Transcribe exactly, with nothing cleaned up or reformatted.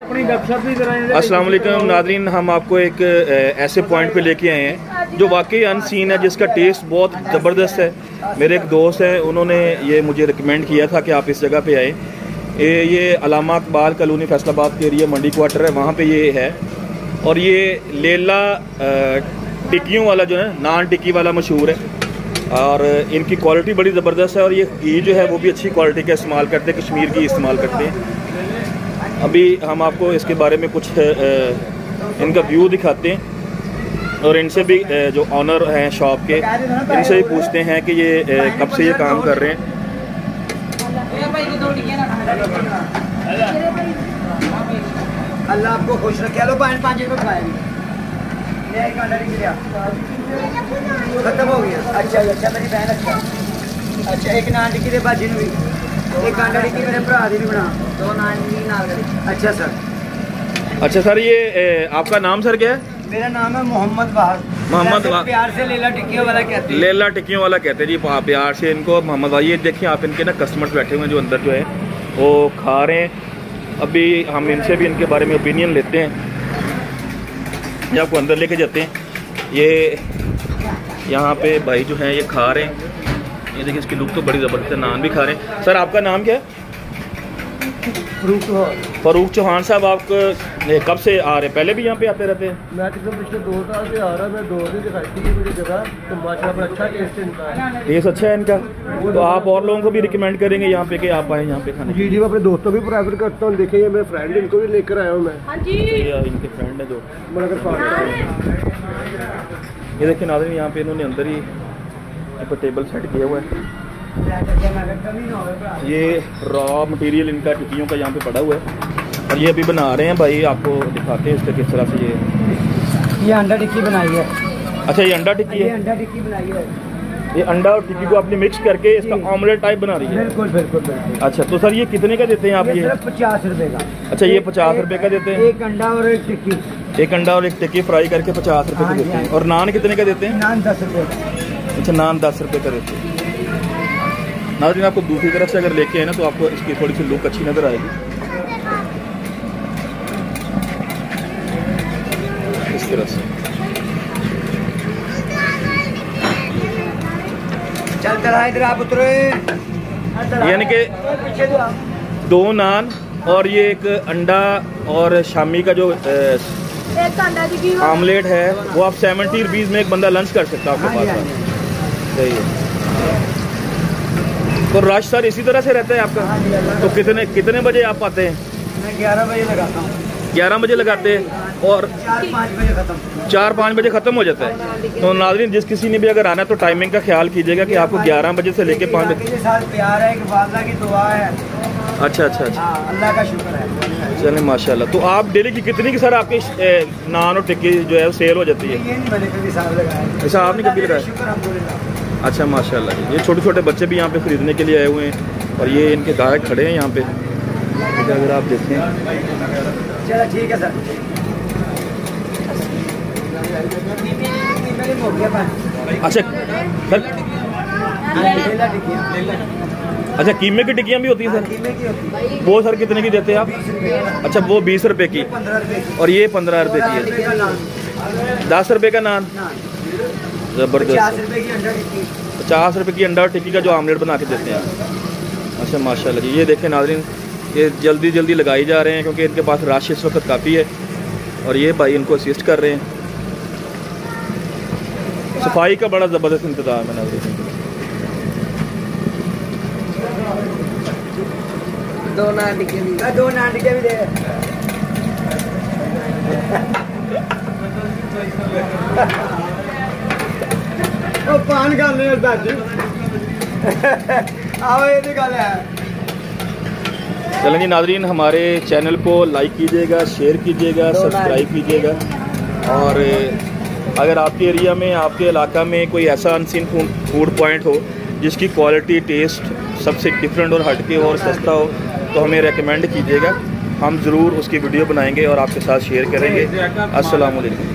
अस्सलाम वालेकुम नादरीन, हम आपको एक ऐसे पॉइंट पे लेके आए हैं जो वाकई अनसीन है, जिसका टेस्ट बहुत ज़बरदस्त है। मेरे एक दोस्त हैं, उन्होंने ये मुझे रिकमेंड किया था कि आप इस जगह पे आए। ये ये अलामा इकबाल कॉलोनी फैसलाबाद के एरिया मंडी क्वार्टर है, वहाँ पे ये है। और ये लेला टिक्कियों वाला जो है, नान टिक्की वाला मशहूर है और इनकी क्वालिटी बड़ी ज़बरदस्त है। और ये घी जो है वो भी अच्छी क्वालिटी का इस्तेमाल करते हैं, कश्मीर की इस्तेमाल करते हैं। अभी हम आपको इसके बारे में कुछ इनका व्यू दिखाते हैं और इनसे भी जो ऑनर हैं शॉप के, इनसे भी पूछते हैं कि ये कब से ये काम कर रहे हैं। अल्लाह आपको खुश रखे। लो पाँच पाँच रुपये खत्म हो गया। अच्छा अच्छा मेरी बहन, अच्छा अच्छा एक नान टिक्की दे भाजी भी, एक अंडा टिक्की मेरे भरा दी भी बना, दो नान टिक्की नाल करी। अच्छा सर। अच्छा सर, ये ए, आपका नाम सर क्या है? मेरा नाम है मोहम्मद वाहद। मोहम्मद वाहद, प्यार से लेला टिक्कियों वाला कहते हैं। लेला टिक्कियों वाला कहते हैं जी प्यार से इनको मोहम्मद वाहद। ये देखिए आप, इनके ना कस्टमर्स बैठे हुए हैं जो अंदर जो है वो खा रहे हैं। अभी हम इनसे भी इनके बारे में ओपिनियन लेते हैं, ये आपको अंदर लेके जाते हैं। ये यहाँ पे भाई जो है ये खा रहे हैं, ये देखिए इसकी लुक तो बड़ी ज़बरदस्त है, नान भी खा रहे हैं। सर आपका नाम क्या है? फरूक चौहान। फरूक चौहान साहब, आप कब से आ रहे हैं? पहले भी यहाँ पे आते रहते हैं? मैं तकरीबन पिछले दो साल से आ रहा, मैं दो दिन दिखाई थी मुझे जगह, तो माशाल्लाह बड़ा अच्छा टेस्ट इनका है। टेस्ट अच्छा है इनका, तो आप और लोगों को भी रिकमेंड करेंगे यहाँ पे कि आप आए यहाँ पे खाने? जी जी, मैं अपने दोस्तों भी प्रेफर करता हूँ। देखिए ये मेरे फ्रेंड, इनको भी लेकर आया हूँ मैं। इनके फ्रेंड है जो ये देखिए नाज़रीन, यहाँ पे इन्होंने अंदर ही पर टेबल सेट किया हुआ है। ये रॉ मटेरियल इनका टिक्कियों का यहाँ पे पड़ा हुआ है और ये अभी बना रहे हैं भाई, आपको दिखाते हैं इसका किस तरह से ये ये अंडा टिक्की बनाई है। अच्छा ये अंडा टिक्की है? ये अंडा टिक्की बनाई है। ये अंडा और टिक्की को आपने मिक्स करके इसका ऑमलेट टाइप बना रही है? बिल्कुल बिल्कुल बिल्कुल। अच्छा तो सर ये कितने का देते हैं आप? ये पचास रुपए का। अच्छा ये पचास रुपए का देते हैं? एक अंडा और एक टिक्की। एक अंडा और एक टिक्की फ्राई करके पचास रुपए का देते हैं। और नान कितने का देते हैं? नान दस रुपए। अच्छा नान दस रुपए का देते हैं। नाज़रीन आपको दूसरी तरफ से अगर लेके आए ना तो आपको इसकी थोड़ी सी लुक अच्छी नज़र आएगी इस तरह से। चल चला इधर आप उतरो, यानी कि दो नान और ये एक अंडा और शामी का जो आमलेट है वो आप सेवेंटी रुपीज़ में एक बंदा लंच कर सकता है आपके पास। सही है। तो रश सर इसी तरह से रहता है आपका? तो कितने कितने बजे आप आते हैं? मैं ग्यारह बजे लगाता हूँ। ग्यारह बजे लगाते हैं और चार पाँच बजे खत्म। चार पाँच बजे ख़त्म हो जाता है। तो नाज़रीन जिस किसी ने भी अगर आना है तो टाइमिंग का ख्याल कीजिएगा कि आपको ग्यारह बजे से लेके पाँच बजे। के साथ प्यार है, एक वादा की दुआ है। अच्छा अच्छा अच्छा, अल्लाह का शुक्र है। चलें माशाल्लाह। तो आप डेली की कितनी की सर आपकी नान और टिक्की जो है वो सेल हो जाती है? ये नहीं मैंने कभी हिसाब लगाया। हिसाब नहीं कभी लगाया? अच्छा माशाल्लाह। ये छोटे छोटे बच्चे भी यहाँ पे ख़रीदने के लिए आए हुए हैं और ये इनके ग्राहक खड़े हैं यहाँ पे, अगर आप देखें। चलो ठीक है सर। अच्छा सर, अच्छा कीमे की टिक्कियाँ भी होती हैं सर? वो सर कितने की देते हैं आप? अच्छा वो बीस रुपए की और ये पंद्रह रुपए की है। दस रुपए का नान, ज़बरदस्त। पचास रुपए की अंडा और टिक्की का जो आमलेट बना के देते हैं। अच्छा माशाल्लाह जी। ये देखें नाज़रीन, ये जल्दी जल्दी लगाई जा रहे हैं क्योंकि इनके पास रश इस वक्त काफ़ी है और ये भाई इनको असिस्ट कर रहे हैं। सफाई का बड़ा ज़बरदस्त इंतज़ाम है नाज़रीन। दो नान टिक्की भी, दो नान टिक्की भी दे। ओ पान खा ले दादी। आओ ये निकाल है। चलें जी नाज़रीन, हमारे चैनल को लाइक कीजिएगा, शेयर कीजिएगा, सब्सक्राइब कीजिएगा। और अगर आपके एरिया में, आपके इलाका में कोई ऐसा अनसीन फूड पॉइंट हो जिसकी क्वालिटी टेस्ट सबसे डिफरेंट और हटके और सस्ता हो तो हमें रेकमेंड कीजिएगा, हम ज़रूर उसकी वीडियो बनाएंगे और आपके साथ शेयर करेंगे। अस्सलाम वालेकुम।